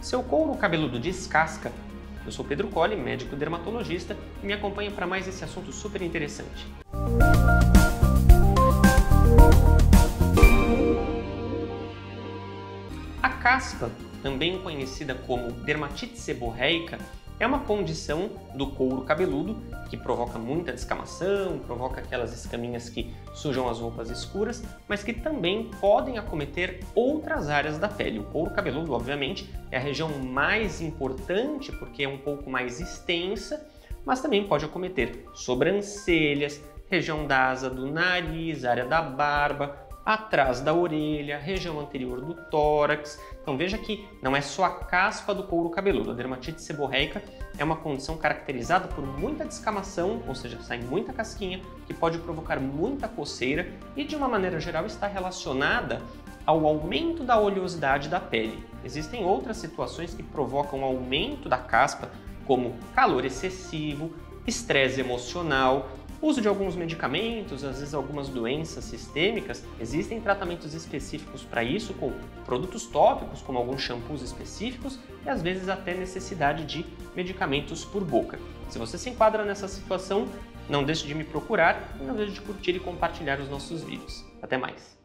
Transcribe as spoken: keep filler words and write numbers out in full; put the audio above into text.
Seu couro cabeludo descasca? Eu sou Pedro Colli, médico dermatologista, e me acompanha para mais esse assunto super interessante. A caspa, também conhecida como dermatite seborreica, é uma condição do couro cabeludo que provoca muita descamação, provoca aquelas escaminhas que sujam as roupas escuras, mas que também podem acometer outras áreas da pele. O couro cabeludo, obviamente, é a região mais importante porque é um pouco mais extensa, mas também pode acometer sobrancelhas, região da asa do nariz, área da barba, atrás da orelha, região anterior do tórax. Então veja que não é só a caspa do couro cabeludo. A dermatite seborreica é uma condição caracterizada por muita descamação, ou seja, sai muita casquinha, que pode provocar muita coceira e, de uma maneira geral, está relacionada ao aumento da oleosidade da pele. Existem outras situações que provocam aumento da caspa, como calor excessivo, estresse emocional, uso de alguns medicamentos, às vezes algumas doenças sistêmicas. Existem tratamentos específicos para isso, com produtos tópicos, como alguns shampoos específicos, e às vezes até necessidade de medicamentos por boca. Se você se enquadra nessa situação, não deixe de me procurar e não deixe de curtir e compartilhar os nossos vídeos. Até mais!